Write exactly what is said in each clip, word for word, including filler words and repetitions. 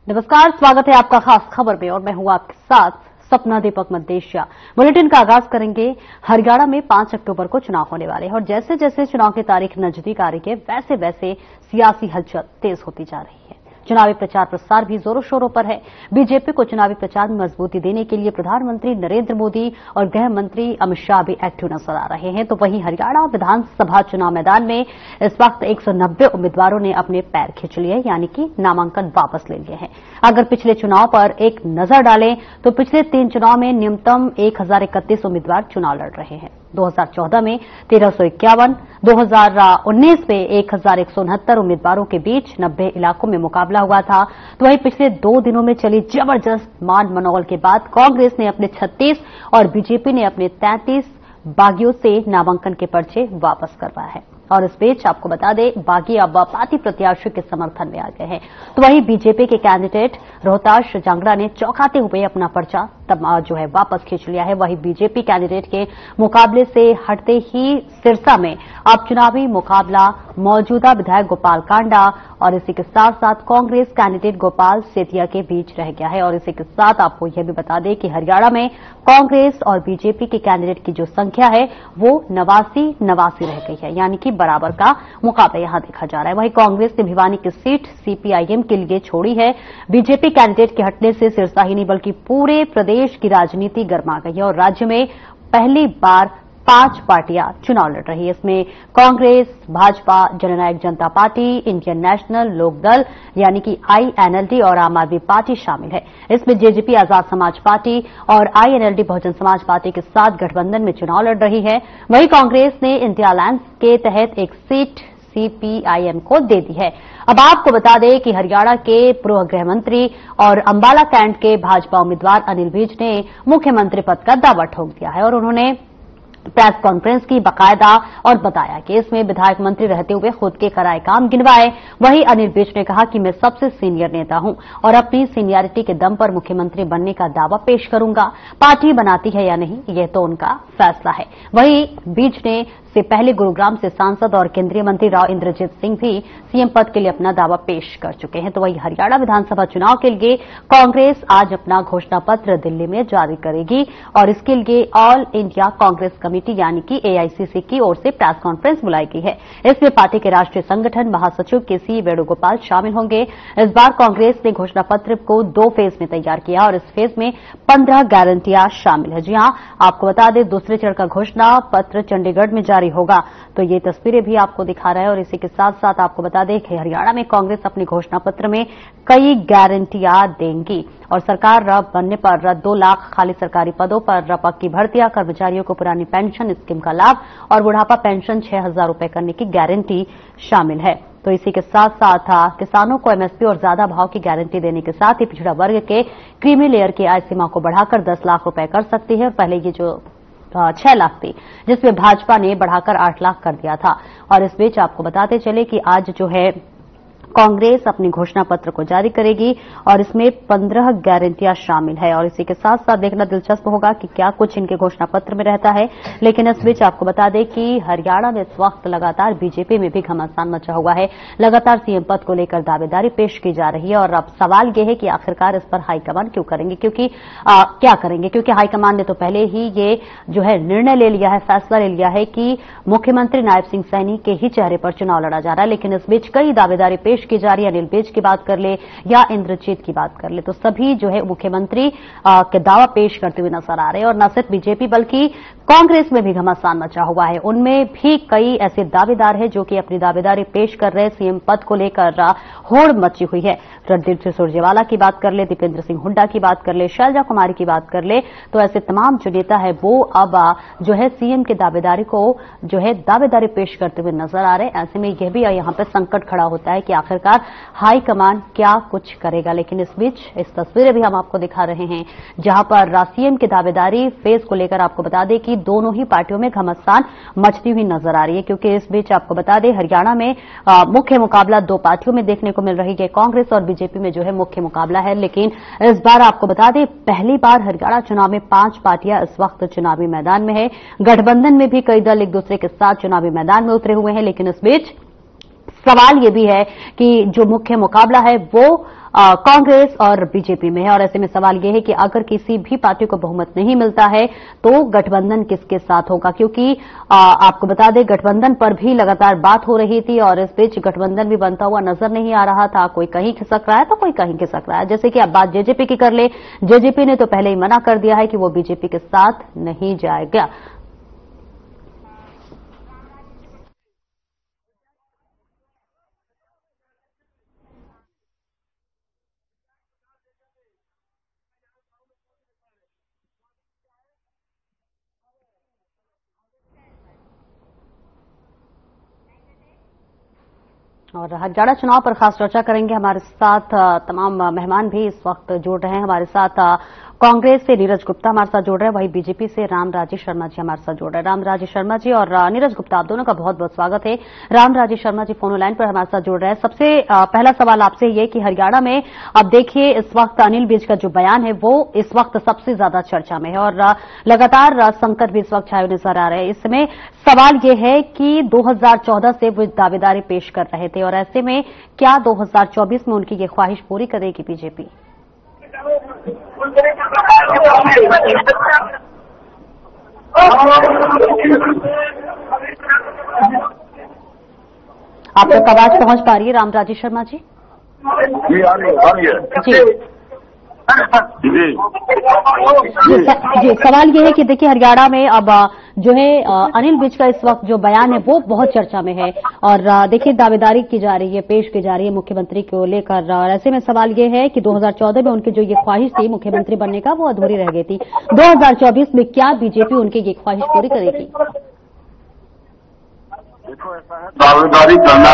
नमस्कार, स्वागत है आपका खास खबर में और मैं हूं आपके साथ सपना दीपक मदेशिया। बुलेटिन का आगाज करेंगे। हरियाणा में पांच अक्टूबर को चुनाव होने वाले हैं और जैसे जैसे चुनाव की तारीख नजदीक आ रही है वैसे वैसे सियासी हलचल तेज होती जा रही है। चुनावी प्रचार प्रसार भी जोरों शोरों पर है। बीजेपी को चुनावी प्रचार में मजबूती देने के लिए प्रधानमंत्री नरेंद्र मोदी और गृह मंत्री अमित शाह भी एक्टिव नजर आ रहे हैं। तो वहीं हरियाणा विधानसभा चुनाव मैदान में इस वक्त एक सौ नब्बे उम्मीदवारों ने अपने पैर खींच लिए, यानी कि नामांकन वापस ले लिए हैं। अगर पिछले चुनाव पर एक नजर डालें तो पिछले तीन चुनाव में न्यूनतम एक हजार इकतीस उम्मीदवार चुनाव लड़ रहे हैं। दो हजार चौदह में तेरह सौ इक्यावन, दो हजार उन्नीस में एक हजार एक सौ उनहत्तर उम्मीदवारों के बीच नब्बे इलाकों में मुकाबला हुआ था। तो वहीं पिछले दो दिनों में चली जबरदस्त मान मनौल के बाद कांग्रेस ने अपने छत्तीस और बीजेपी ने अपने तैंतीस बागियों से नामांकन के पर्चे वापस करवाया है। और इस बीच आपको बता दें, बागी अब पार्टी प्रत्याशियों के समर्थन में आ गए हैं। तो वहीं बीजेपी के कैंडिडेट रोहताश जांगड़ा ने चौंकाते हुए अपना पर्चा तब जो है वापस खींच लिया है। वहीं बीजेपी कैंडिडेट के मुकाबले से हटते ही सिरसा में अब चुनावी मुकाबला मौजूदा विधायक गोपाल कांडा और इसी के साथ साथ कांग्रेस कैंडिडेट गोपाल सेतिया के बीच रह गया है। और इसी के साथ आपको यह भी बता दें कि हरियाणा में कांग्रेस और बीजेपी के कैंडिडेट की जो संख्या है वो नवासी नवासी रह गई है, यानी कि बराबर का मुकाबला यहां देखा जा रहा है। वहीं कांग्रेस ने भिवानी की सीट सीपीआईएम के लिए छोड़ी है। बीजेपी कैंडिडेट के हटने से सिरसा ही नहीं बल्कि पूरे प्रदेश की राजनीति गर्मा गई है और राज्य में पहली बार पांच पार्टियां चुनाव लड़ रही है। इसमें कांग्रेस, भाजपा, जननायक जनता पार्टी, इंडियन नेशनल लोकदल यानी कि आईएनएलडी और आम आदमी पार्टी शामिल है। इसमें जेजेपी आजाद समाज पार्टी और आईएनएलडी बहुजन समाज पार्टी के साथ गठबंधन में चुनाव लड़ रही है। वहीं कांग्रेस ने इंडिया अलायंस के तहत एक सीट सीपीआईएम को दे दी है। अब आपको बता दें कि हरियाणा के पूर्व गृह मंत्री और अंबाला कैंट के भाजपा उम्मीदवार अनिल विज ने मुख्यमंत्री पद का दावा ठोक दिया है और उन्होंने प्रेस कॉन्फ्रेंस की बाकायदा और बताया कि इसमें विधायक मंत्री रहते हुए खुद के कराए काम गिनवाए। वहीं अनिल विज ने कहा कि मैं सबसे सीनियर नेता हूं और अपनी सीनियरिटी के दम पर मुख्यमंत्री बनने का दावा पेश करूंगा। पार्टी बनाती है या नहीं यह तो उनका फैसला है। वहीं विज ने से पहले गुरुग्राम से सांसद और केंद्रीय मंत्री राव इंद्रजीत सिंह भी सीएम पद के लिए अपना दावा पेश कर चुके हैं। तो वहीं हरियाणा विधानसभा चुनाव के लिए कांग्रेस आज अपना घोषणा पत्र दिल्ली में जारी करेगी और इसके लिए ऑल इंडिया कांग्रेस कमेटी यानी कि एआईसीसी की ओर से प्रेस कॉन्फ्रेंस बुलाई गई है। इसमें पार्टी के राष्ट्रीय संगठन महासचिव के सी वेणुगोपाल शामिल होंगे। इस बार कांग्रेस ने घोषणा पत्र को दो फेज में तैयार किया और इस फेज में पंद्रह गारंटियां शामिल है। जी हां, आपको बता दें दूसरे चरण का घोषणा पत्र चंडीगढ़ में जारी होगा। तो ये तस्वीरें भी आपको दिखा रहा है और इसी के साथ साथ आपको बता दें कि हरियाणा में कांग्रेस अपने घोषणा पत्र में कई गारंटियां देंगी और सरकार बनने पर दो लाख खाली सरकारी पदों पर पक्की भर्तियां, कर्मचारियों को पुरानी पेंशन स्कीम का लाभ और बुढ़ापा पेंशन छह हजार रूपये करने की गारंटी शामिल है। तो इसी के साथ साथ किसानों को एमएसपी और ज्यादा भाव की गारंटी देने के साथ ही पिछड़ा वर्ग के क्रीमी लेयर की आय सीमा को बढ़ाकर दस लाख रुपए कर सकती है और पहले ये जो छह लाख थी जिसमें भाजपा ने बढ़ाकर आठ लाख कर दिया था। और इस बीच आपको बताते चले कि आज जो है कांग्रेस अपनी घोषणा पत्र को जारी करेगी और इसमें पंद्रह गारंटियां शामिल है और इसी के साथ साथ देखना दिलचस्प होगा कि क्या कुछ इनके घोषणा पत्र में रहता है। लेकिन इस बीच आपको बता दें कि हरियाणा में इस वक्त लगातार बीजेपी में भी घमासान मचा हुआ है। लगातार सीएम पद को लेकर दावेदारी पेश की जा रही है और अब सवाल यह है कि आखिरकार इस पर हाईकमान क्यों करेंगे, क्योंकि आ, क्या करेंगे क्योंकि हाईकमान ने तो पहले ही ये जो है निर्णय ले लिया है, फैसला ले लिया है कि मुख्यमंत्री नायब सिंह सैनी के ही चेहरे पर चुनाव लड़ा जा रहा है। लेकिन इस बीच कई दावेदारी पेश की जा रही है। अनिल विज की बात कर ले या इंद्रजीत की बात कर ले तो सभी जो है मुख्यमंत्री के दावा पेश करते हुए नजर आ रहे हैं और न सिर्फ बीजेपी बल्कि कांग्रेस में भी घमासान मचा हुआ है। उनमें भी कई ऐसे दावेदार हैं जो कि अपनी दावेदारी पेश कर रहे हैं। सीएम पद को लेकर होड़ मची हुई है। रणदीप सिंह सुरजेवाला की बात कर ले, दीपेंद्र सिंह हुड्डा की बात कर ले, शैलजा कुमारी की बात कर ले, तो ऐसे तमाम जो नेता है वो अब जो है सीएम के दावेदारी को जो है दावेदारी पेश करते हुए नजर आ रहे हैं। ऐसे में यह भी यहां पर संकट खड़ा होता है कि आखिरकार हाईकमान क्या कुछ करेगा। लेकिन इस बीच इस तस्वीरें भी हम आपको दिखा रहे हैं जहां पर सीएम की दावेदारी फेज को लेकर आपको बता दें कि दोनों ही पार्टियों में घमासान मचती हुई नजर आ रही है, क्योंकि इस बीच आपको बता दें हरियाणा में आ, मुख्य मुकाबला दो पार्टियों में देखने को मिल रही है। कांग्रेस और बीजेपी में जो है मुख्य मुकाबला है। लेकिन इस बार आपको बता दें पहली बार हरियाणा चुनाव में पांच पार्टियां इस वक्त चुनावी मैदान में है। गठबंधन में भी कई दल एक दूसरे के साथ चुनावी मैदान में उतरे हुए हैं। लेकिन इस बीच सवाल यह भी है कि जो मुख्य मुकाबला है वो कांग्रेस और बीजेपी में है। और ऐसे में सवाल यह है कि अगर किसी भी पार्टी को बहुमत नहीं मिलता है तो गठबंधन किसके साथ होगा, क्योंकि आ, आपको बता दें गठबंधन पर भी लगातार बात हो रही थी और इस बीच गठबंधन भी बनता हुआ नजर नहीं आ रहा था। कोई कहीं खिसक रहा है तो कोई कहीं खिसक रहा है। जैसे कि अब बात जेजेपी की कर ले, जेजेपी ने तो पहले ही मना कर दिया है कि वो बीजेपी के साथ नहीं जाएगा। और हरियाणा चुनाव पर खास चर्चा करेंगे। हमारे साथ तमाम मेहमान भी इस वक्त जुड़ रहे हैं। हमारे साथ कांग्रेस से नीरज गुप्ता हमारे साथ जुड़ रहे हैं, वहीं बीजेपी से रामराजी शर्मा जी हमारे साथ जुड़ रहे हैं। रामराजी शर्मा जी और नीरज गुप्ता, आप दोनों का बहुत बहुत स्वागत है। रामराजी शर्मा जी फोन लाइन पर हमारे साथ जुड़ रहे हैं। सबसे पहला सवाल आपसे ये कि हरियाणा में अब देखिए इस वक्त अनिल विज का जो बयान है वो इस वक्त सबसे ज्यादा चर्चा में है और लगातार संकट भी इस वक्त छाए नजर आ रहे हैं। इसमें सवाल ये है कि दो हजार चौदह से वो दावेदारी पेश कर रहे थे और ऐसे में क्या दो हजार चौबीस में उनकी ये ख्वाहिश पूरी करेगी बीजेपी? आप तक आवाज पहुंच पा रही है रामराजी शर्मा जी? जी आ रही है जी जी जी सवाल ये है कि देखिए हरियाणा में अब जो है अनिल विज का इस वक्त जो बयान है वो बहुत चर्चा में है और देखिए दावेदारी की जा रही है, पेश की जा रही है मुख्यमंत्री को लेकर। और ऐसे में सवाल ये है कि दो हजार चौदह में उनकी जो ये ख्वाहिश थी मुख्यमंत्री बनने का वो अधूरी रह गई थी। दो हजार चौबीस में क्या बीजेपी उनकी ये ख्वाहिश पूरी करेगी? देखो ऐसा है, दावेदारी करना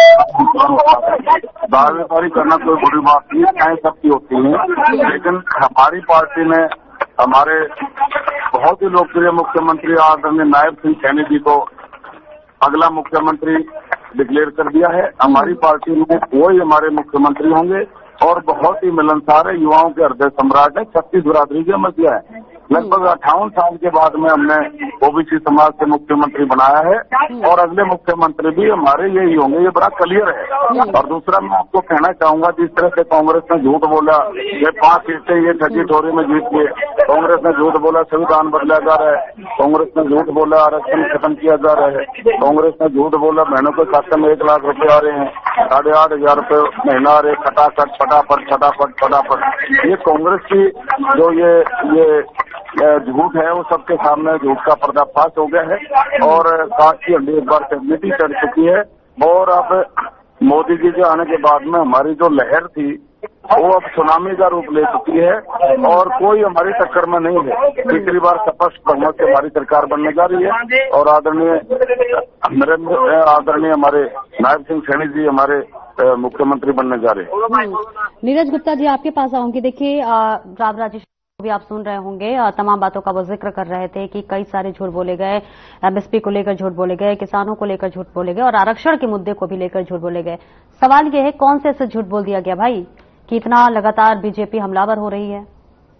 दावेदारी करना कोई बुरी बात नहीं, चाहे सबकी होती है, लेकिन हमारी पार्टी ने हमारे बहुत ही लोकप्रिय मुख्यमंत्री आदरणीय नायब सिंह सैनी जी को अगला मुख्यमंत्री डिक्लेयर कर दिया है। हमारी पार्टी में वही हमारे मुख्यमंत्री होंगे और बहुत ही मिलनसार है, युवाओं के हृदय सम्राट है, छत्तीस बिरादरी के मसीहा है। लगभग अट्ठावन साल के बाद में हमने ओबीसी समाज से मुख्यमंत्री बनाया है और अगले मुख्यमंत्री भी हमारे यही होंगे, ये बड़ा क्लियर है। और दूसरा मैं आपको कहना चाहूंगा, जिस तरह से कांग्रेस ने झूठ बोला ये पांच सीटें ये ठगी ठोरी में जीत गए, कांग्रेस ने झूठ बोला संविधान बदला जा रहा है, कांग्रेस ने झूठ बोला आरक्षण खत्म किया जा रहा है, कांग्रेस ने झूठ बोला बहनों के खाते में एक लाख रुपए आ रहे हैं, साढ़े आठ हजार रुपए महीना आ रहे, फटाफट फटाफट फटाफट फटाफट। ये कांग्रेस की जो ये ये झूठ है वो सबके सामने झूठ का पर्दाफाश हो गया है और काट की हड्डी एक बार मिट्टी चढ़ चुकी है। और अब मोदी जी के आने के बाद में हमारी जो लहर थी वो अब सुनामी का रूप ले चुकी है और कोई हमारी टक्कर में नहीं है। तीसरी बार स्पष्ट बहुमत से हमारी सरकार बनने जा रही है और आदरणीय नरेंद्र आदरणीय हमारे नायब सिंह सैनी जी हमारे मुख्यमंत्री बनने जा रहे हैं। नीरज गुप्ता जी आपके पास आऊंगी। देखिए रामराजी भी आप सुन रहे होंगे, तमाम बातों का वो जिक्र कर रहे थे कि कई सारे झूठ बोले गए, एमएसपी को लेकर झूठ बोले गए, किसानों को लेकर झूठ बोले गए और आरक्षण के मुद्दे को भी लेकर झूठ बोले गए। सवाल ये है कौन से ऐसे झूठ बोल दिया गया भाई कि इतना लगातार बीजेपी हमलावर हो रही है?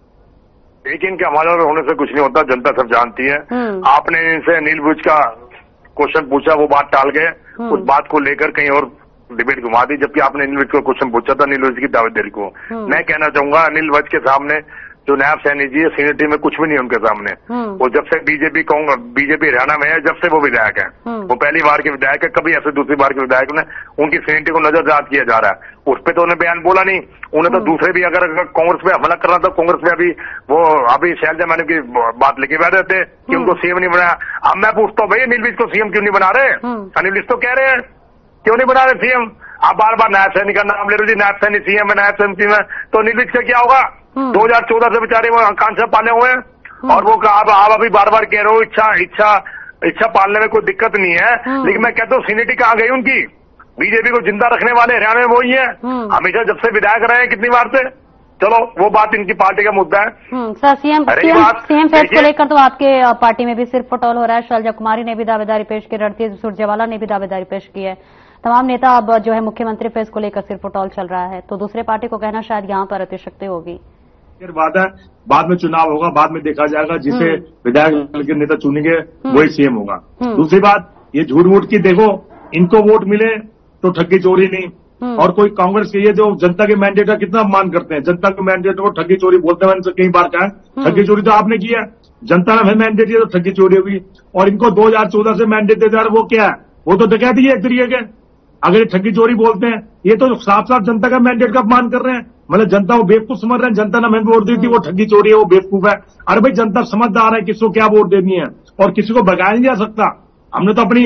लेकिन इनके हमलावर होने से कुछ नहीं होता, जनता सब जानती है। आपने इनसे अनिल विज का क्वेश्चन पूछा, वो बात टाल गए, उस बात को लेकर कहीं और डिबेट घुमा दी, जबकि आपने अनिल विज को क्वेश्चन पूछा था अनिल विज की दावेदारी को। मैं कहना चाहूंगा अनिल विज के सामने जो नायब सैनी जी है सीनियरिटी में कुछ भी नहीं है उनके सामने। वो जब से बीजेपी कांग्रेस बीजेपी हरियाणा में है जब से वो विधायक है, वो पहली बार के विधायक है, कभी ऐसे दूसरी बार के विधायक ने उनकी सीनियरिटी को नजरअंदाज किया जा रहा है। उस पर तो उन्हें बयान बोला नहीं, उन्हें तो दूसरे भी अगर कांग्रेस पे हमला करना था कांग्रेस में अभी वो अभी शैलजा मैडम की बात लेके बैठ रहे थे कि उनको सीएम नहीं बनाया। अब मैं पूछता हूँ भाई अनिल विज को सीएम क्यों नहीं बना रहे? अनिल विज तो कह रहे हैं क्यों नहीं बना रहे सीएम? आप बार बार नायब सैनी का नाम ले रहे जी, नायब सैनी सीएम है, नायब सैनी सीएम है, तो अनिल विज का क्या होगा? दो हजार चौदह से बेचारे वो आकांक्षा पाले हुए हैं और वो आप, आप अभी बार बार कह रहे हो इच्छा इच्छा इच्छा पालने में कोई दिक्कत नहीं है, लेकिन मैं कहता हूँ सीनियरिटी कहाँ गई उनकी? बीजेपी को जिंदा रखने वाले हरियाणा में वही है, हमेशा जब से विधायक रहे हैं कितनी बार से। चलो वो बात इनकी पार्टी का मुद्दा है। सर सीएम सीएम फेस को लेकर तो आपके पार्टी में भी सिर पटोल हो रहा है। शैलजा कुमारी ने भी दावेदारी पेश की, रणधीर सुरजेवाला ने भी दावेदारी पेश की है। तमाम नेता अब जो है मुख्यमंत्री फेस को लेकर सिर पटोल चल रहा है, तो दूसरे पार्टी को कहना शायद यहाँ पर अतिशक्ति होगी। बात है, बाद में चुनाव होगा, बाद में देखा जाएगा, जिसे विधायक दल के नेता चुनेंगे वही सीएम होगा। दूसरी बात ये झूठ वूठ की, देखो इनको वोट मिले तो ठगी चोरी नहीं, और कोई कांग्रेस के ये जो जनता के मैंडेट का कितना अपमान करते हैं, जनता के मैंडेट को ठगी चोरी बोलते हैं। मैंने कई बार कहा ठगी चोरी तो आपने किया, जनता ने मैंडेट दिया तो ठगी चोरी होगी। और इनको दो हजार चौदह से मैंडेट देते हैं, वो क्या है, वो तो डकैती है एक तरीके के। अगर ये ठगी चोरी बोलते हैं, ये तो साफ साफ जनता का मैंडेट का अपमान कर रहे हैं। मतलब जनता को बेवकूफ समझ रहे हैं, जनता ने हमें वोट दी थी, वो ठगी चोरी है, वो बेवकूफ है। अरे भाई जनता समझदार है किसको क्या वोट देनी है, और किसी को भगाया नहीं जा सकता। हमने तो अपनी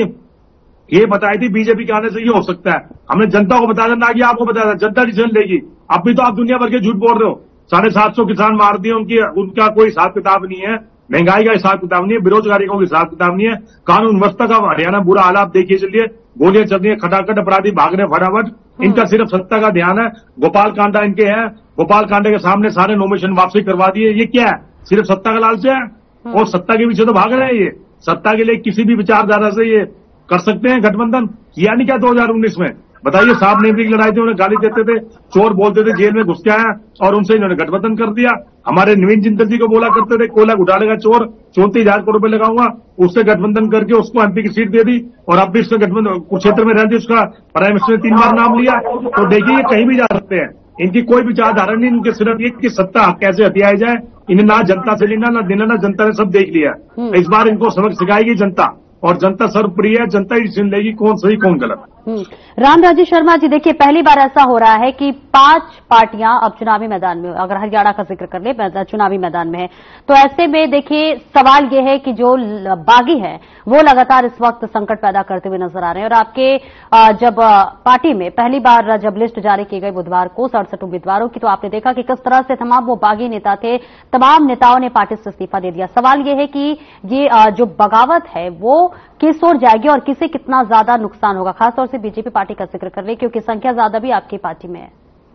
ये बताई थी बीजेपी के आने से ये हो सकता है, हमने जनता को बताया ना कि आपको बताया था। जनता डिसीजन लेगी। अभी तो आप दुनिया भर के झूठ बोल रहे हो। साढ़े सात सौ किसान मार दिए, उनकी उनका कोई हिसाब किताब नहीं है, महंगाई का हिसाब किताब नहीं है, बेरोजगारी का हिसाब किताब नहीं है, कानून व्यवस्था का हरियाणा बुरा हाल आप देखिए चलिए, गोलियां चल रही है, खटाखट अपराधी भाग रहे फटाफट। इनका सिर्फ सत्ता का ध्यान है। गोपाल कांडा इनके है, गोपाल कांडे के सामने सारे नॉमिनेशन वापसी करवा दिए। ये क्या है, सिर्फ सत्ता का लालच है, और सत्ता के पीछे तो भाग रहे हैं। ये सत्ता के लिए किसी भी विचारधारा से ये कर सकते हैं गठबंधन, किया नहीं क्या दो हजार उन्नीस में, बताइए। साहब ने भी लड़ाई थी, उन्हें गाली देते थे, चोर बोलते थे, जेल में घुस के आया, और उनसे इन्होंने गठबंधन कर दिया। हमारे नवीन जिंदल जी को बोला करते थे कोयला घोटाले का चोर, चौंतीस हजार करोड़ रुपए लगाऊंगा, उससे गठबंधन करके उसको एमपी की सीट दे दी, और अब भी इसका गठबंधन कुरुक्षेत्र में रहती, उसका प्राइम मिनिस्टर ने तीन बार नाम लिया। तो देखिए ये कहीं भी जा सकते हैं, इनकी कोई विचारधारा नहीं, इनके सिर्फ ये कि सत्ता कैसे हथियाई जाए। इन्हें ना जनता से लेना ना देना, ना जनता ने सब देख लिया। इस बार इनको सबक सिखाएगी जनता, और जनता सर्वप्रिय है, जनता ही डिसीजन लेगी कौन सही कौन गलत। राम राजेश शर्मा जी, देखिए पहली बार ऐसा हो रहा है कि पांच पार्टियां अब चुनावी मैदान में, अगर हरियाणा का जिक्र कर ले, चुनावी मैदान में है, तो ऐसे में देखिए सवाल यह है कि जो बागी है वो लगातार इस वक्त संकट पैदा करते हुए नजर आ रहे हैं। और आपके जब पार्टी में पहली बार जब लिस्ट जारी की गई बुधवार को सड़सठ उम्मीदवारों की, तो आपने देखा कि किस तरह से तमाम वो बागी नेता थे, तमाम नेताओं ने पार्टी से इस्तीफा दे दिया। सवाल यह है कि ये जो बगावत है वो किस ओर जाएगी और किसे कितना ज्यादा नुकसान होगा, खासतौर से बीजेपी पार्टी का जिक्र कर रहे हैं क्योंकि संख्या ज्यादा भी आपकी पार्टी में है।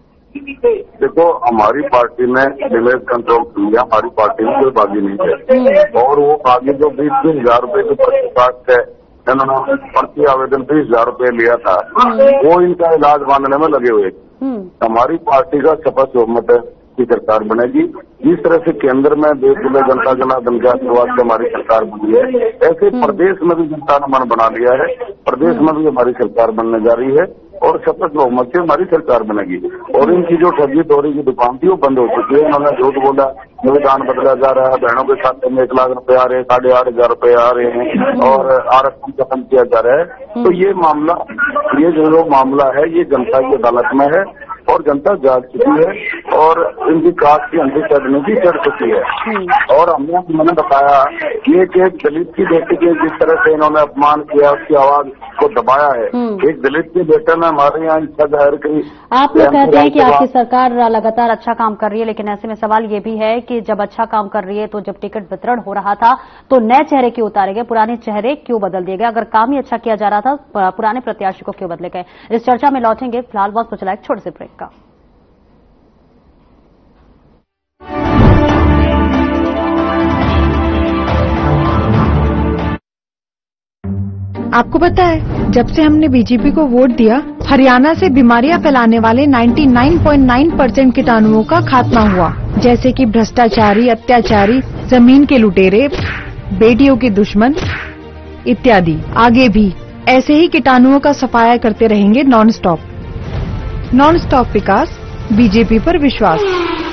देखो हमारी पार्टी में निवेश कंट्रोल किया, हमारी पार्टी में कोई बागी नहीं है, और वो बागी जो बीस बीस हजार रूपये के प्रतिशत है, इन्होंने पर्ची आवेदन बीस हजार रूपये लिया था, वो इनका इलाज बांधने में लगे हुए। हमारी पार्टी का शपथ बहुमत है की सरकार बनेगी। जिस तरह से केंद्र में देश में जनता जनार्दन के आशीर्वाद से हमारी सरकार बनी है, ऐसे प्रदेश में भी जनता ने मन बना लिया है, प्रदेश में भी हमारी सरकार बनने जा रही है, और शपथ बहुमत से हमारी सरकार बनेगी। और इनकी जो ठगी चोरी की दुकान थी वो बंद हो चुकी है। उन्होंने झूठ बोला, संविधान बदला जा रहा है, बहनों के खाते में एक लाख रुपए आ रहे हैं, साढ़े आठ हजार रुपए आ रहे हैं, और आरक्षण खत्म किया जा रहा है। तो ये मामला, ये जो मामला है ये जनता की अदालत में है, और जनता जाग चुकी है, और इनकी काट की अंधी चढ़ने की चढ़ चुकी है। और हमने मैंने बताया ये कि एक दलित की बेटी के जिस तरह से इन्होंने अपमान किया, उसकी आवाज को दबाया है। एक दलित के बेटे ने हमारे यहाँ इच्छा जाहिर करी। आप लोग कहते हैं कि आपकी सरकार लगातार अच्छा काम कर रही है, लेकिन ऐसे में सवाल ये भी है कि जब अच्छा काम कर रही है तो जब टिकट वितरण हो रहा था तो नए चेहरे क्यों उतारे गए, पुराने चेहरे क्यों बदल दिए गए? अगर काम ही अच्छा किया जा रहा था, पुराने प्रत्याशी को क्यों बदले गए? इस चर्चा में लौटेंगे, फिलहाल वक्त तो चला एक छोटे से ब्रेक का। आपको पता है जब से हमने बीजेपी को वोट दिया, हरियाणा से बीमारियां फैलाने वाले निन्यानवे पॉइंट नौ परसेंट कीटाणुओं का खात्मा हुआ, जैसे कि भ्रष्टाचारी, अत्याचारी, जमीन के लुटेरे, बेटियों के दुश्मन इत्यादि। आगे भी ऐसे ही कीटाणुओं का सफाया करते रहेंगे नॉन स्टॉप। नॉन स्टॉप विकास, बीजेपी पर विश्वास।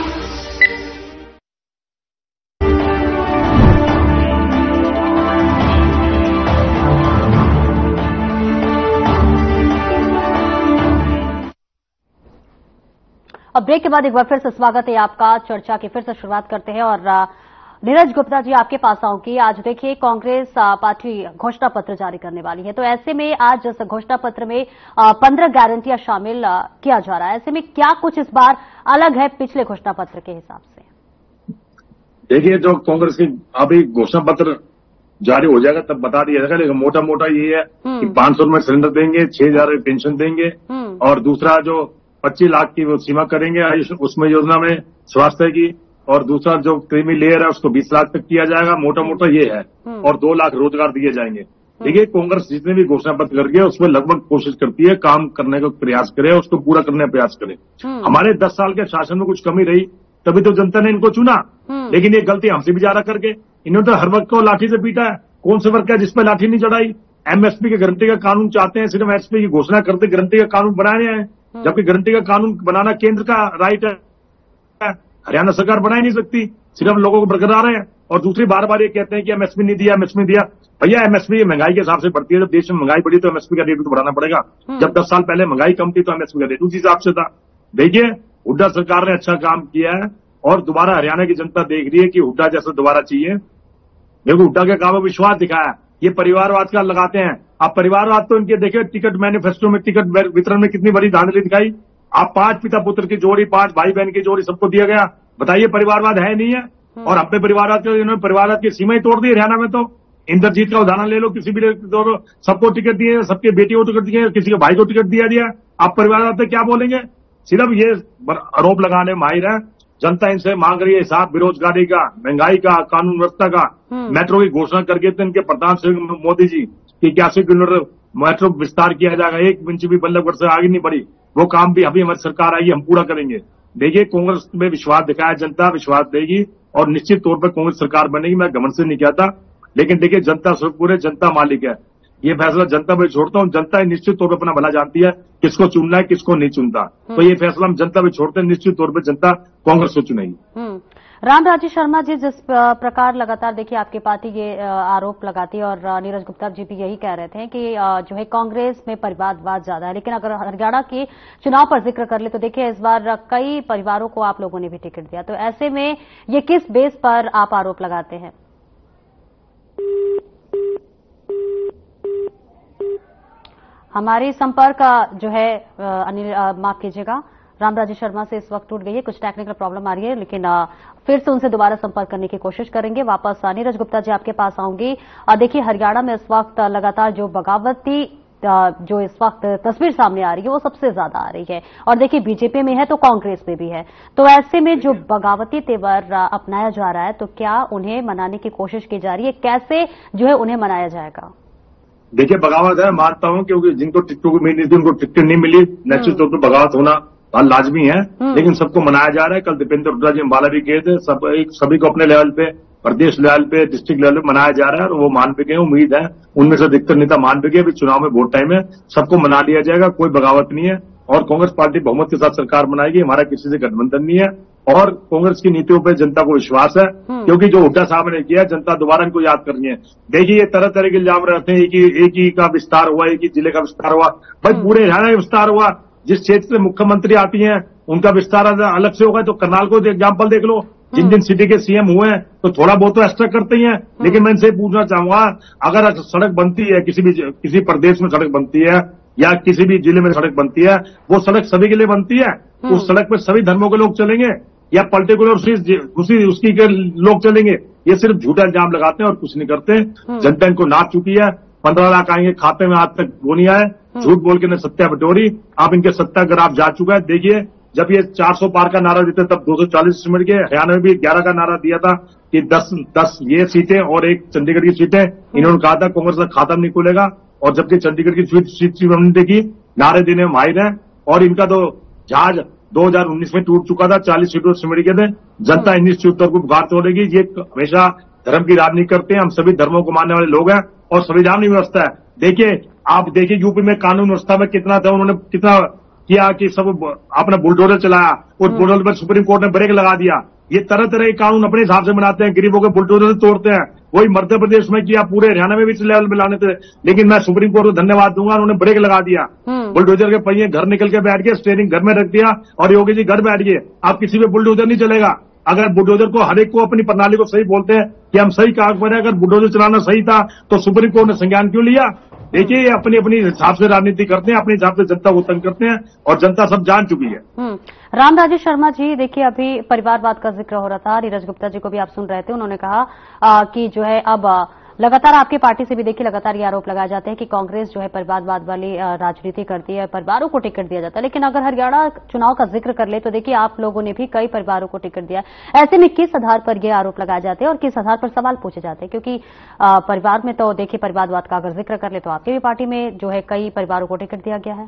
अब ब्रेक के बाद एक बार फिर से स्वागत है आपका। चर्चा की फिर से शुरुआत करते हैं और नीरज गुप्ता जी आपके पास आऊंगी। आज देखिए कांग्रेस पार्टी घोषणा पत्र जारी करने वाली है, तो ऐसे में आज इस घोषणा पत्र में पंद्रह गारंटियां शामिल किया जा रहा है। ऐसे में क्या कुछ इस बार अलग है पिछले घोषणा पत्र के हिसाब से? देखिए जो कांग्रेस की अभी घोषणा पत्र जारी हो जाएगा तब बता दिया जाएगा, लेकिन मोटा मोटा ये है कि पांच सौ रुपए सिलेंडर देंगे, छह हजार पेंशन देंगे, और दूसरा जो पच्चीस लाख की वो सीमा करेंगे उसमें योजना में स्वास्थ्य की, और दूसरा जो क्रीमी लेयर है उसको बीस लाख तक किया जाएगा। मोटा मोटा ये है, और दो लाख रोजगार दिए जाएंगे। देखिए कांग्रेस जितने भी घोषणा पत्र करके है उसमें लगभग कोशिश करती है काम करने का प्रयास करे, उसको पूरा करने का प्रयास करे। हमारे दस साल के शासन में कुछ कमी रही तभी तो जनता ने इनको चुना, लेकिन ये गलती हमसे भी ज्यादा करके इन्होंने तो हर वर्ग को लाठी से पीटा है। कौन से वर्ग का जिसपे लाठी नहीं चढ़ाई? एमएसपी के गारंटी का कानून चाहते हैं, सिर्फ एमएसपी की घोषणा करते गारंटी का कानून बनाए हैं, जबकि गारंटी का कानून बनाना केंद्र का राइट है, हरियाणा सरकार बना ही नहीं सकती, सिर्फ लोगों को बरकरार है। और दूसरी बार बार ये कहते हैं कि एमएसपी नहीं दिया, एमएसपी दिया। भैया एमएसपी महंगाई के हिसाब से बढ़ती है, जब देश में महंगाई बढ़ी तो एमएसपी का रेट तो बढ़ाना पड़ेगा। जब दस साल पहले महंगाई कम थी तो एमएसपी का रेट उस हिसाब से था। देखिए हुड्डा सरकार ने अच्छा काम किया है और दोबारा हरियाणा की जनता देख रही है कि हुड्डा जैसा दोबारा चाहिए। देखो हुड्डा के काम में विश्वास दिखाया, ये परिवारवाद का लगाते हैं। आप परिवारवाद तो इनके देखे टिकट मैनिफेस्टो में, टिकट वितरण में कितनी बड़ी धांधली दिखाई। आप पांच पिता पुत्र की जोड़ी, पांच भाई बहन की जोड़ी सबको दिया गया। बताइए परिवारवाद है नहीं है? और हम पे परिवारवाद के इन्होंने परिवारवाद की सीमा ही तोड़ दी हरियाणा में। तो इंद्रजीत का उदाहरण ले लो, किसी भी सबको टिकट दिए, सबके बेटियों को टिकट दिए, किसी के भाई को टिकट दिया दिया। आप परिवारवाद पे क्या बोलेंगे? सिर्फ ये आरोप लगाने माहिर है। जनता इनसे मांग रही है हिसाब बेरोजगारी का, महंगाई का, कानून व्यवस्था का। मेट्रो की घोषणा करके थे इनके प्रधान श्री मोदी जी कि इक्यासी किलोमीटर मेट्रो विस्तार किया जाएगा, एक इंच भी बल्लभगढ़ से आगे नहीं बढ़ी। वो काम भी अभी हमारी सरकार आई, हम पूरा करेंगे। देखिए कांग्रेस में विश्वास दिखाया, जनता विश्वास देगी और निश्चित तौर पर कांग्रेस सरकार बनेगी। मैं घमंड से नहीं कहता, लेकिन देखिए जनता सब पूरे जनता मालिक है। ये फैसला जनता पे छोड़ता हूँ। जनता निश्चित तौर पर अपना भला जानती है, किसको चुनना है किसको नहीं चुनता। तो ये फैसला हम जनता पे छोड़ते हैं, निश्चित तौर पर जनता कांग्रेस को चुनेगी। रामराजी शर्मा जी, जिस प्रकार लगातार देखिए आपकी पार्टी ये आरोप लगाती है और नीरज गुप्ता जी भी यही कह रहे थे कि जो है कांग्रेस में परिवारवाद ज्यादा है, लेकिन अगर हरियाणा के चुनाव पर जिक्र कर ले तो देखिए इस बार कई परिवारों को आप लोगों ने भी टिकट दिया। तो ऐसे में ये किस बेस पर आप आरोप लगाते हैं? हमारी संपर्क जो है अनिल माफ कीजिएगा रामराजी शर्मा से इस वक्त टूट गई है, कुछ टेक्निकल प्रॉब्लम आ रही है, लेकिन फिर से उनसे दोबारा संपर्क करने की कोशिश करेंगे। वापस नीरज गुप्ता जी आपके पास आऊंगी। देखिए हरियाणा में इस वक्त लगातार जो बगावती जो इस वक्त तस्वीर सामने आ रही है वो सबसे ज्यादा आ रही है और देखिए बीजेपी में है तो कांग्रेस में भी है। तो ऐसे में जो बगावती तेवर अपनाया जा रहा है तो क्या उन्हें मनाने की कोशिश की जा रही है? कैसे जो है उन्हें मनाया जाएगा? देखिए बगावत है, मानता हूं, क्योंकि जिनको टिकटों की मिली थी उनको टिकट नहीं मिली, निश्चित तौर पर बगावत होना लाजमी है, लेकिन सबको मनाया जा रहा है। कल दीपेंद्र हुड्डा जी अम्बाला भी गए थे, सब एक सभी को अपने लेवल पे, प्रदेश लेवल पे, डिस्ट्रिक्ट लेवल पे मनाया जा रहा है और वो मान भी गए। उम्मीद है उनमें से अधिकतर नेता मान भी गए। अभी चुनाव में वोट टाइम है, सबको मना लिया जाएगा, कोई बगावत नहीं है और कांग्रेस पार्टी बहुमत के साथ सरकार बनाएगी। हमारा किसी से गठबंधन नहीं है और कांग्रेस की नीतियों पर जनता को विश्वास है, क्योंकि जो हुड्डा साहब ने किया जनता दोबारा इनको याद करनी है। देखिए ये तरह तरह के इल्जाम रहते हैं कि एक ही का विस्तार हुआ, एक ही जिले का विस्तार हुआ। भाई पूरे हरियाणा का विस्तार हुआ। जिस क्षेत्र से मुख्यमंत्री आती हैं उनका विस्तार अलग से होगा। तो करनाल को एग्जाम्पल देख लो, जिन जिन सिटी के सीएम हुए हैं तो थोड़ा बहुत तो एक्स्ट्रा करते ही हैं। लेकिन मैं इनसे पूछना चाहूंगा, अगर सड़क बनती है, किसी भी किसी प्रदेश में सड़क बनती है या किसी भी जिले में सड़क बनती है, वो सड़क सभी के लिए बनती है। उस सड़क पर सभी धर्मों के लोग चलेंगे या पर्टिकुलर उसी उसकी के लोग चलेंगे? ये सिर्फ झूठा इल्जाम लगाते हैं और कुछ नहीं करते। जनता इनको नाप चुकी है। पंद्रह लाख आएंगे खाते में, आज तक वो नहीं आए। झूठ बोल के ने सत्या बटोरी। आप इनके सत्ता ग्राफ जा चुका है। देखिए जब ये चार सौ पार का नारा देते तब दो सौ चालीस मिनट के, हरियाणा में भी ग्यारह का नारा दिया था कि दस दस ये सीटें और एक चंडीगढ़ की सीटें। इन्होंने कहा था कांग्रेस का खाता नहीं खुलेगा और जबकि चंडीगढ़ की सीट हमने देखी, नारे देने में माहिर है और इनका तो जहाज दो हज़ार उन्नीस में टूट चुका था, चालीस सीटों से सिमट गए थे। जनता इन्हीं सीटों को बुखार तोड़ेगी। ये हमेशा धर्म की राजनीति करते हैं। हम सभी धर्मों को मानने वाले लोग हैं और संविधान व्यवस्था है। देखिए आप देखिए यूपी में कानून व्यवस्था में कितना था, उन्होंने कितना किया कि सब अपना बुलडोजर चलाया, उस बुलडोजर पर सुप्रीम कोर्ट ने ब्रेक लगा दिया। ये तरह तरह के कानून अपने हिसाब से बनाते हैं, गरीबों के बुलडोजर से तोड़ते हैं। वही मध्य प्रदेश में किया, पूरे हरियाणा में भी इस लेवल में लाने थे, लेकिन मैं सुप्रीम कोर्ट को धन्यवाद दूंगा, उन्होंने ब्रेक लगा दिया। बुलडोजर के पहिए घर निकल के बैठ गए, स्टेयरिंग घर में रख दिया और योगी जी घर बैठ गए। अब किसी पे बुलडोजर नहीं चलेगा। अगर बुलडोजर को हर एक को अपनी प्रणाली को सही बोलते हैं कि हम सही काम करें, अगर बुलडोजर चलाना सही था तो सुप्रीम कोर्ट ने संज्ञान क्यों लिया? देखिए ये अपनी अपनी हिसाब से राजनीति करते हैं, अपने हिसाब से जनता को तंग करते हैं और जनता सब जान चुकी है। रामराजी शर्मा जी, देखिए अभी परिवारवाद का जिक्र हो रहा था, नीरज गुप्ता जी को भी आप सुन रहे थे, उन्होंने कहा आ, कि जो है अब लगातार आपकी पार्टी से भी देखिए लगातार ये आरोप लगाए जाते हैं कि कांग्रेस जो है परिवारवाद वाली राजनीति करती है, परिवारों को टिकट दिया जाता है। लेकिन अगर हरियाणा चुनाव का जिक्र कर ले तो देखिए आप लोगों ने भी कई परिवारों को टिकट दिया। ऐसे में किस आधार पर ये आरोप लगाए जाते हैं और किस आधार पर सवाल पूछे जाते हैं? क्योंकि परिवार में तो देखिए परिवारवाद का अगर जिक्र कर ले तो आपकी भी पार्टी में जो है कई परिवारों को टिकट दिया गया है।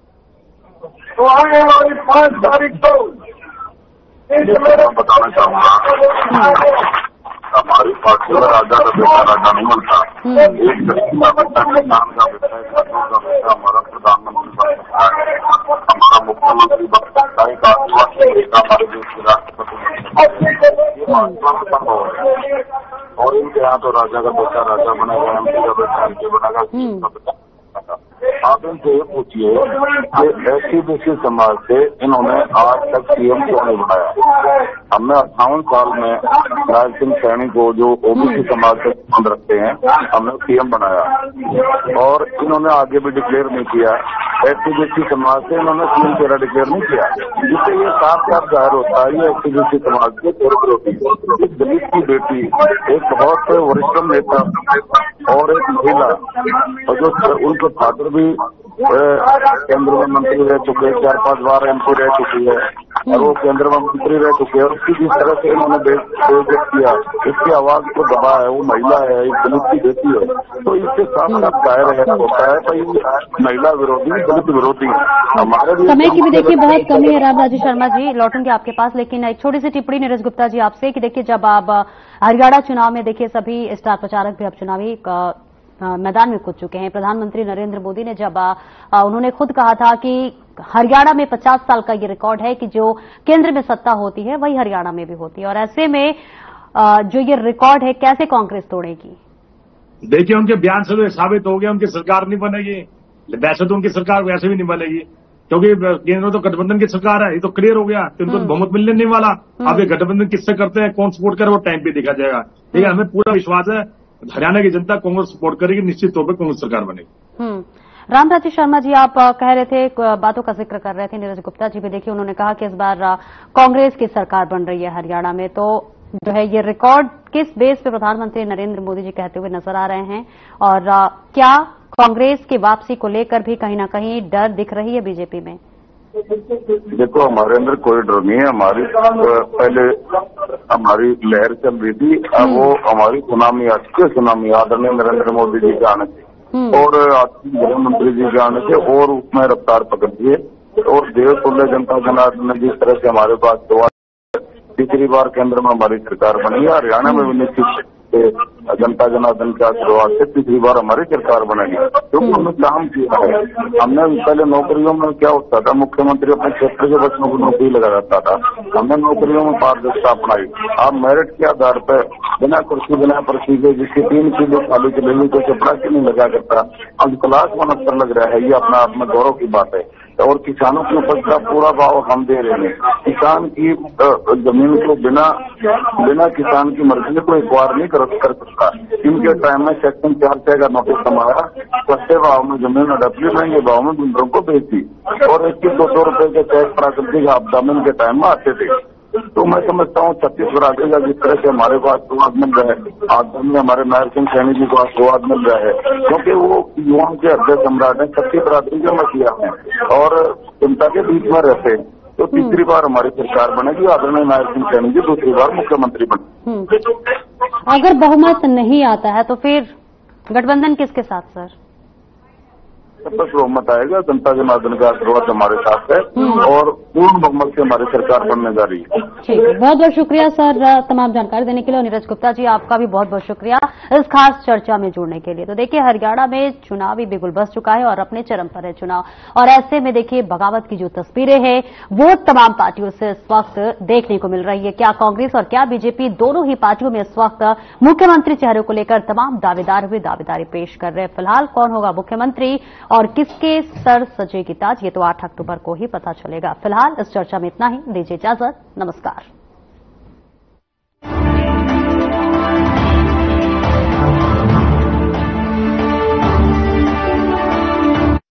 तो आगे वाली पांच तारीख को बताना चाहूंगा, हमारी पार्टी में राजा का बेटा राजा नहीं बनता। एक व्यक्ति का बेटा किसान का बेटा, एक मजदूर का बेटा हमारा प्रधानमंत्री बन सकता है, हमारा मुख्यमंत्री बन सकता है, एक आदिवासी बेटा हमारे देश के राष्ट्रपति बन सकता है। ये महात्मा संभव है। और इनके यहाँ तो राजा का बेटा राजा बनेगा, एमपी का बेटा एमपी बनेगा, का बेटा। आप इनसे ये पूछिए कि एससी बीसी समाज से इन्होंने आज तक सीएम क्यों नहीं बनाया। हमने अट्ठावन साल में नायब सिंह सैनी को, जो ओबीसी समाज से संबंध रखते हैं, हमने सीएम बनाया और इन्होंने आगे भी डिक्लेयर नहीं किया। एससी बीसी समाज से इन्होंने सीएम चेहरा डिक्लेयर नहीं किया, जिससे ये साफ साफ जाहिर होता है ये एससी बीसी समाज के चेहरे होती है। दलित की बेटी एक बहुत वरिष्ठ नेता और एक महिला, और जो उनके फादर भी केंद्र में मंत्री रह चुके, चार पांच बार एमपी रह चुकी है और वो केंद्र में मंत्री रह चुके हैं। उसकी जिस तरह से इन्होंने बेइज्जत किया, इसकी आवाज को दबा है, वो महिला है, एक दलित की बेटी है, तो इससे साफ साफ जाहिर होता है भाई महिला विरोधी, दलित विरोधी। हमारे समय की भी देखिए बहुत कमी है। राम राजेश शर्मा जी, लौटूंगे आपके पास, लेकिन एक छोटी सी टिप्पणी नीरज गुप्ता जी आपसे कि देखिए जब आप हरियाणा चुनाव में देखिए सभी स्टार प्रचारक भी अब चुनावी मैदान में कूद चुके हैं। प्रधानमंत्री नरेंद्र मोदी ने जब आ, उन्होंने खुद कहा था कि हरियाणा में पचास साल का ये रिकॉर्ड है कि जो केंद्र में सत्ता होती है वही हरियाणा में भी होती है, और ऐसे में आ, जो ये रिकॉर्ड है कैसे कांग्रेस तोड़ेगी। देखिए उनके बयान से तो साबित हो गया उनकी सरकार नहीं बनेगी। वैसे तो उनकी सरकार वैसे भी नहीं बनेगी, क्योंकि केंद्र में तो गठबंधन की सरकार है, ये तो क्लियर हो गया। तो उनको बहुमत मिलने नहीं वाला। अब ये गठबंधन किससे करते हैं, कौन सपोर्ट करे, वो टाइम पे देखा जाएगा। ठीक है, हमें पूरा विश्वास है हरियाणा की जनता कांग्रेस सपोर्ट करेगी, निश्चित तौर पर कांग्रेस सरकार बनेगी। राम राजेश शर्मा जी, आप कह रहे थे, बातों का जिक्र कर रहे थे, नीरज गुप्ता जी भी देखिए उन्होंने कहा कि इस बार कांग्रेस की सरकार बन रही है हरियाणा में, तो जो है ये रिकॉर्ड किस बेस पे प्रधानमंत्री नरेंद्र मोदी जी कहते हुए नजर आ रहे हैं, और क्या कांग्रेस की वापसी को लेकर भी कहीं ना कहीं डर दिख रही है बीजेपी में। देखो हमारे अंदर कोई डर नहीं है। हमारी पहले हमारी लहर चल रही थी, अब वो हमारी सुनामी आ चुकी है। सुनामी आदरणीय नरेंद्र मोदी जी के आने से और गृह मंत्री जी के आने से और उसमें रफ्तार पकड़ दी है। और देश तुल्य जनता जनार्दन ने जिस तरह से हमारे पास दुआ, तीसरी बार केंद्र में हमारी सरकार बनी है, हरियाणा में भी निश्चित जनता जनार्दन के आशीर्वाद से तीसरी बार हमारी सरकार बनेगी। क्योंकि हमने काम किया है। हमने पहले नौकरियों में क्या होता था, मुख्यमंत्री अपने क्षेत्र के बच्चों को नौकरी लगा जाता था। हमने नौकरियों में पारदर्शिता अपनाई। आप मेरिट के आधार पर बिना कुर्सी बिना पर्ची के जिसकी तीन किलो खाली चलेगी तो चपड़ा क्यों नहीं लगा करता। अब क्लास वन स्तर लग रहा है, ये अपना आप में गौरव की बात है। और किसानों की उपज का पूरा भाव हम दे रहे हैं। किसान की जमीन को बिना बिना किसान की मर्जी को एक्वायर नहीं कर कर सकता। इनके टाइम में सेक्शन चार छह का नोटिस समाया, सस्ते भाव में जमीन अडपली महंगे भाव में बिल्डरों को बेची, और इक्कीस दो सौ रुपए के चेक प्राकृतिक आपदा में इनके टाइम में आते थे। तो मैं समझता हूँ छत्तीसगढ़ आगे जिस तरह से हमारे को आशीर्वाद मिल रहा है, आज में हमारे नायब सिंह सैनी जी को आशीर्वाद मिल रहा है, क्योंकि वो युवाओं के हृदय सम्राट है, छत्तीस बरादरी के मसीहा हैं और जनता के बीच में रहते हैं। तो तीसरी बार हमारी सरकार बनेगी, आदरणीय नायब सिंह सैनी जी दूसरी बार मुख्यमंत्री बने। अगर बहुमत नहीं आता है तो फिर गठबंधन किसके साथ सर? बस बहुमत आएगा, जनता जनार्दन का आशीर्वाद हमारे साथ है और पूर्ण बहुमत से हमारी सरकार बनने जा रही है। ठीक है, बहुत बहुत शुक्रिया सर तमाम जानकारी देने के लिए। नीरज गुप्ता जी आपका भी बहुत बहुत शुक्रिया इस खास चर्चा में जुड़ने के लिए। तो देखिए हरियाणा में चुनावी बिगुल बस चुका है और अपने चरम पर है चुनाव, और ऐसे में देखिए बगावत की जो तस्वीरें हैं वो तमाम पार्टियों से इस वक्त देखने को मिल रही है। क्या कांग्रेस और क्या बीजेपी, दोनों ही पार्टियों में इस वक्त मुख्यमंत्री चेहरे को लेकर तमाम दावेदार हुए दावेदारी पेश कर रहे हैं। फिलहाल कौन होगा मुख्यमंत्री और किसके सर सजेगी ताज, ये तो आठ अक्टूबर को ही पता चलेगा। फिलहाल इस चर्चा में इतना ही, दीजिए इजाजत, नमस्कार।